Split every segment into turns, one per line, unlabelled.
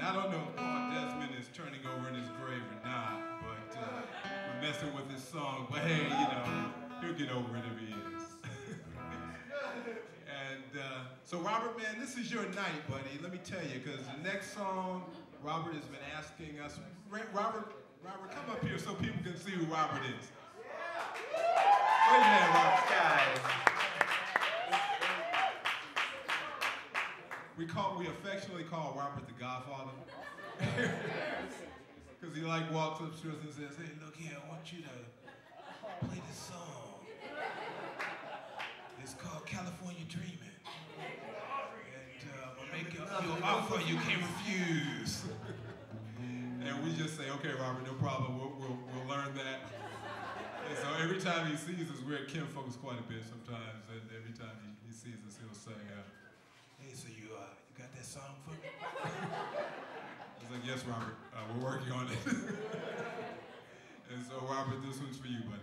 I don't know if Paul Desmond is turning over in his grave or not, but we're messing with his song. But hey, you know, he'll get over it if he is. And so Robert, man, this is your night, buddy. Let me tell you, because the next song, Robert has been asking us. Robert, come up here so people can see who Robert is. Wait a minute, Robert.
Guys.
We affectionately call Robert the Godfather. Because he like walks up to us and says, hey, look here, I want you to play this song. It's called California Dreamin'. And I'm gonna make you an offer you can't refuse. And we just say, okay, Robert, no problem, we'll learn that. And so every time he sees us, we're at Kim Folks quite a bit sometimes, and every time he sees us, he'll say, hey, so you got that song for me? He's like, yes, Robert, we're working on it. And so, Robert, this one's for you, buddy.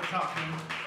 talking.